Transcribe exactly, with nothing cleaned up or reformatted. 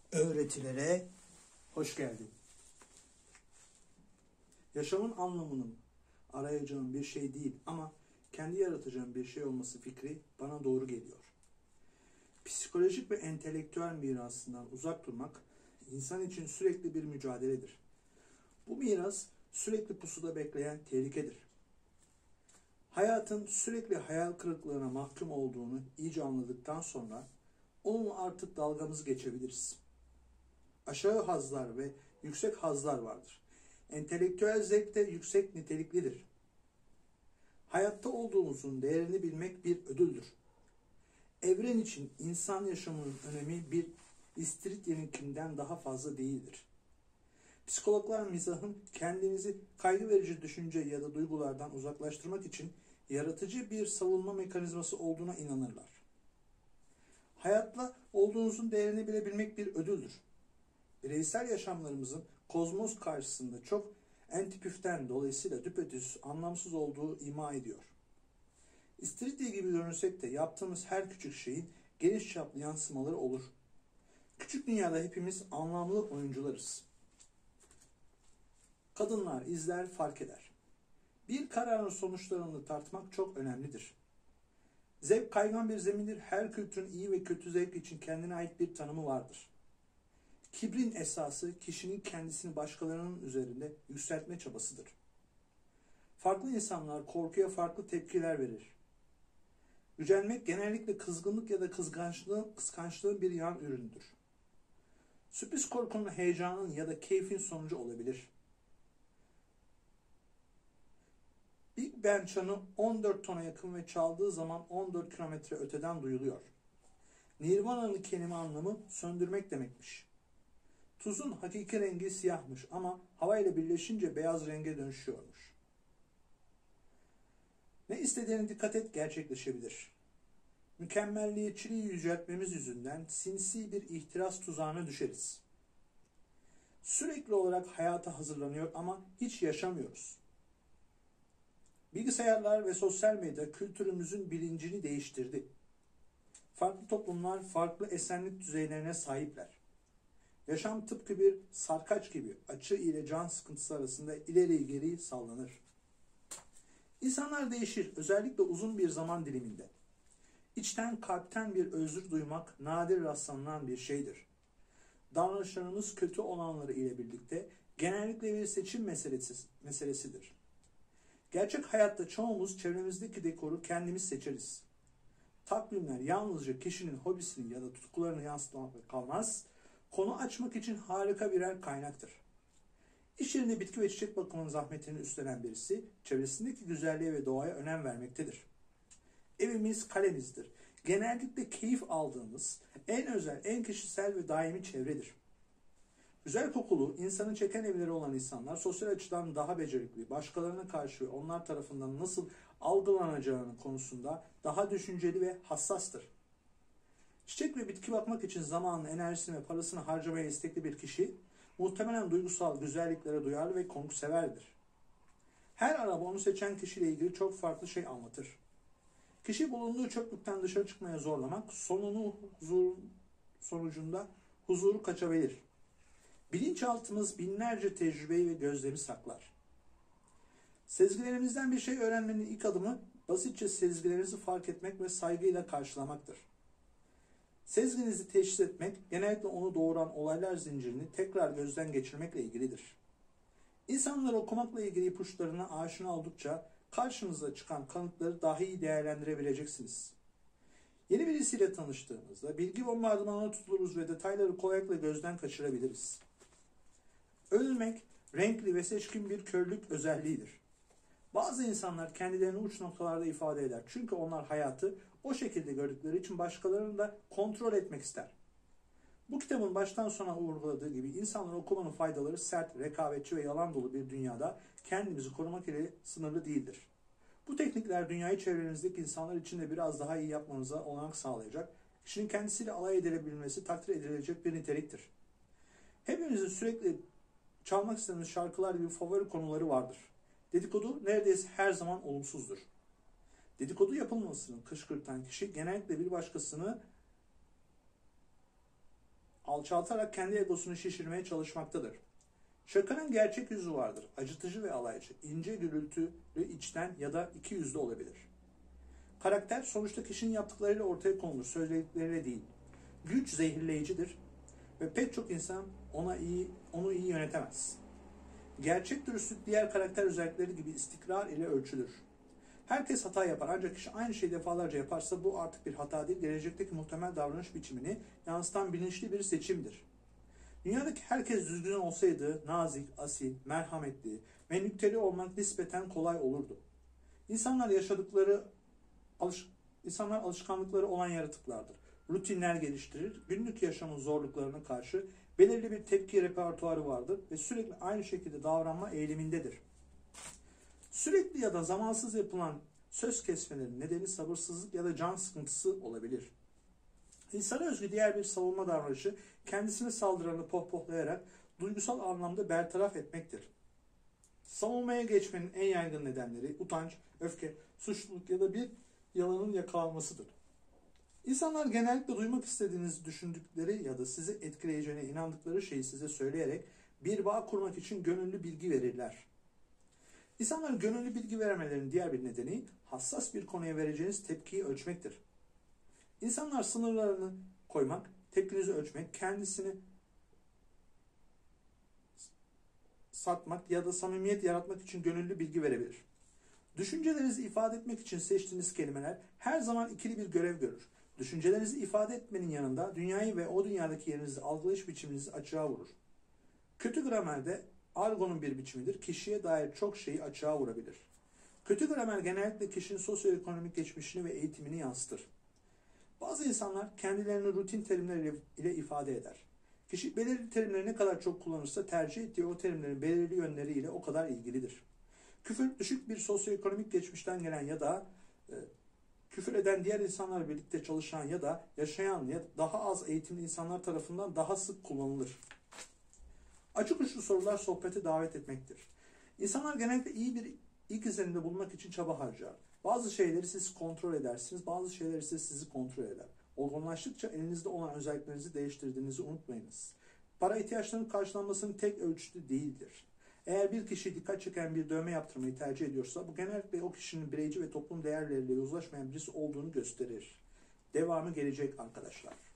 Öğretilere hoş geldin. Yaşamın anlamının arayacağım bir şey değil ama kendi yaratacağım bir şey olması fikri bana doğru geliyor. Psikolojik ve entelektüel mirasından uzak durmak insan için sürekli bir mücadeledir. Bu miras sürekli pusuda bekleyen tehlikedir. Hayatın sürekli hayal kırıklığına mahkum olduğunu iyice anladıktan sonra onunla artık dalgamızı geçebiliriz. Aşağı hazlar ve yüksek hazlar vardır. Entelektüel zevk de yüksek niteliklidir. Hayatta olduğumuzun değerini bilmek bir ödüldür. Evren için insan yaşamının önemi bir istiridyeninkinden daha fazla değildir. Psikologlar mizahın kendimizi kaygı verici düşünce ya da duygulardan uzaklaştırmak için yaratıcı bir savunma mekanizması olduğuna inanırlar. Hayatla olduğunuzun değerini bilebilmek bir ödüldür. Bireysel yaşamlarımızın kozmos karşısında çok entipüften dolayısıyla düpedüz anlamsız olduğu ima ediyor. İstiridye gibi görünsek de yaptığımız her küçük şeyin geniş çaplı yansımaları olur. Küçük dünyada hepimiz anlamlı oyuncularız. Kadınlar izler, fark eder. Bir kararın sonuçlarını tartmak çok önemlidir. Zevk kaygan bir zemindir. Her kültürün iyi ve kötü zevk için kendine ait bir tanımı vardır. Kibrin esası kişinin kendisini başkalarının üzerinde yükseltme çabasıdır. Farklı insanlar korkuya farklı tepkiler verir. Gücenmek genellikle kızgınlık ya da kıskançlığın, kıskançlığın bir yan ürünüdür. Sürpriz korkunun, heyecanın ya da keyfin sonucu olabilir. Big Ben çanı on dört tona yakın ve çaldığı zaman on dört kilometre öteden duyuluyor. Nirvana'nın kelime anlamı söndürmek demekmiş. Tuzun hakiki rengi siyahmış ama havayla birleşince beyaz renge dönüşüyormuş. Ne istediğine dikkat et, gerçekleşebilir. Mükemmelliyetçiliği yüceltmemiz yüzünden sinsi bir ihtiras tuzağına düşeriz. Sürekli olarak hayata hazırlanıyor ama hiç yaşamıyoruz. Bilgisayarlar ve sosyal medya kültürümüzün bilincini değiştirdi. Farklı toplumlar farklı esenlik düzeylerine sahipler. Yaşam tıpkı bir sarkaç gibi açı ile can sıkıntısı arasında ileri geri sallanır. İnsanlar değişir, özellikle uzun bir zaman diliminde. İçten kalpten bir özür duymak nadir rastlanan bir şeydir. Davranışlarımız kötü olanları ile birlikte genellikle bir seçim meselesi, meselesidir. Gerçek hayatta çoğumuz çevremizdeki dekoru kendimiz seçeriz. Takvimler yalnızca kişinin hobisini ya da tutkularını yansıtmakla kalmaz, konu açmak için harika birer kaynaktır. İş yerinde bitki ve çiçek bakımının zahmetini üstlenen birisi, çevresindeki güzelliğe ve doğaya önem vermektedir. Evimiz kalemizdir. Genellikle keyif aldığımız, en özel, en kişisel ve daimi çevredir. Güzel kokulu, insanı çeken evleri olan insanlar sosyal açıdan daha becerikli, başkalarına karşı ve onlar tarafından nasıl algılanacağını konusunda daha düşünceli ve hassastır. Çiçek ve bitki bakmak için zamanını, enerjisini ve parasını harcamaya istekli bir kişi, muhtemelen duygusal güzelliklere duyarlı ve konukseverdir. Her araba onu seçen kişiyle ilgili çok farklı şey anlatır. Kişi bulunduğu çöplükten dışarı çıkmaya zorlamak, sonunu huzur, sonucunda huzuru kaçabilir. Bilinçaltımız binlerce tecrübeyi ve gözlemi saklar. Sezgilerimizden bir şey öğrenmenin ilk adımı, basitçe sezgilerinizi fark etmek ve saygıyla karşılamaktır. Sezginizi teşhis etmek, genellikle onu doğuran olaylar zincirini tekrar gözden geçirmekle ilgilidir. İnsanları okumakla ilgili ipuçlarına aşina oldukça karşınıza çıkan kanıtları daha iyi değerlendirebileceksiniz. Yeni birisiyle tanıştığımızda bilgi bombardımanına tutuluruz ve detayları kolaylıkla gözden kaçırabiliriz. Ölmek, renkli ve seçkin bir körlük özelliğidir. Bazı insanlar kendilerini uç noktalarda ifade eder. Çünkü onlar hayatı o şekilde gördükleri için başkalarını da kontrol etmek ister. Bu kitabın baştan sona vurguladığı gibi insanların okumanın faydaları sert, rekabetçi ve yalan dolu bir dünyada kendimizi korumak ile sınırlı değildir. Bu teknikler dünyayı çevrenizdeki insanlar için de biraz daha iyi yapmanıza olanak sağlayacak, kişinin kendisiyle alay edilebilmesi takdir edilecek bir niteliktir. Hepimizin sürekli çalmak istediğimiz şarkılar gibi favori konuları vardır. Dedikodu neredeyse her zaman olumsuzdur. Dedikodu yapılmasını kışkırtan kişi genellikle bir başkasını alçaltarak kendi egosunu şişirmeye çalışmaktadır. Şakanın gerçek yüzü vardır. Acıtıcı ve alaycı, ince gürültülü, içten ya da iki yüzlü olabilir. Karakter sonuçta kişinin yaptıklarıyla ortaya konulur, söyledikleriyle değil. Güç zehirleyicidir ve pek çok insan ona iyi, onu iyi yönetemez. Gerçek dürüstlük diğer karakter özellikleri gibi istikrar ile ölçülür. Herkes hata yapar ancak kişi aynı şeyi defalarca yaparsa bu artık bir hata değil, gelecekteki muhtemel davranış biçimini yansıtan bilinçli bir seçimdir. Dünyadaki herkes düzgün olsaydı nazik, asil, merhametli ve nükteli olmak nispeten kolay olurdu. İnsanlar yaşadıkları alış insanlar alışkanlıkları olan yaratıklardır. Rutinler geliştirir, günlük yaşamın zorluklarına karşı belirli bir tepki repertuarı vardır ve sürekli aynı şekilde davranma eğilimindedir. Sürekli ya da zamansız yapılan söz kesmelerin nedeni sabırsızlık ya da can sıkıntısı olabilir. İnsana özgü diğer bir savunma davranışı kendisine saldıranı pohpohlayarak duygusal anlamda bertaraf etmektir. Savunmaya geçmenin en yaygın nedenleri utanç, öfke, suçluluk ya da bir yalanın yakalanmasıdır. İnsanlar genellikle duymak istediğinizi düşündükleri ya da sizi etkileyeceğine inandıkları şeyi size söyleyerek bir bağ kurmak için gönüllü bilgi verirler. İnsanların gönüllü bilgi vermelerinin diğer bir nedeni hassas bir konuya vereceğiniz tepkiyi ölçmektir. İnsanlar sınırlarını koymak, tepkinizi ölçmek, kendisini satmak ya da samimiyet yaratmak için gönüllü bilgi verebilir. Düşüncelerinizi ifade etmek için seçtiğiniz kelimeler her zaman ikili bir görev görür. Düşüncelerinizi ifade etmenin yanında dünyayı ve o dünyadaki yerinizi algılayış biçiminizi açığa vurur. Kötü gramerde argonun bir biçimidir. Kişiye dair çok şeyi açığa vurabilir. Kötü gramer genellikle kişinin sosyoekonomik geçmişini ve eğitimini yansıtır. Bazı insanlar kendilerini rutin terimler ile ifade eder. Kişi belirli terimleri ne kadar çok kullanırsa tercih ettiği o terimlerin belirli yönleriyle o kadar ilgilidir. Küfür düşük bir sosyoekonomik geçmişten gelen ya da e, küfür eden diğer insanlarla birlikte çalışan ya da yaşayan ya daha az eğitimli insanlar tarafından daha sık kullanılır. Açık uçlu sorular sohbete davet etmektir. İnsanlar genellikle iyi bir ilk izlenimde bulunmak için çaba harcar. Bazı şeyleri siz kontrol edersiniz, bazı şeyler ise sizi kontrol eder. Olgunlaştıkça elinizde olan özelliklerinizi değiştirdiğinizi unutmayınız. Para ihtiyaçlarının karşılanmasının tek ölçütü değildir. Eğer bir kişi dikkat çeken bir dövme yaptırmayı tercih ediyorsa bu genellikle o kişinin bireyci ve toplum değerleriyle uzlaşmayan birisi olduğunu gösterir. Devamı gelecek arkadaşlar.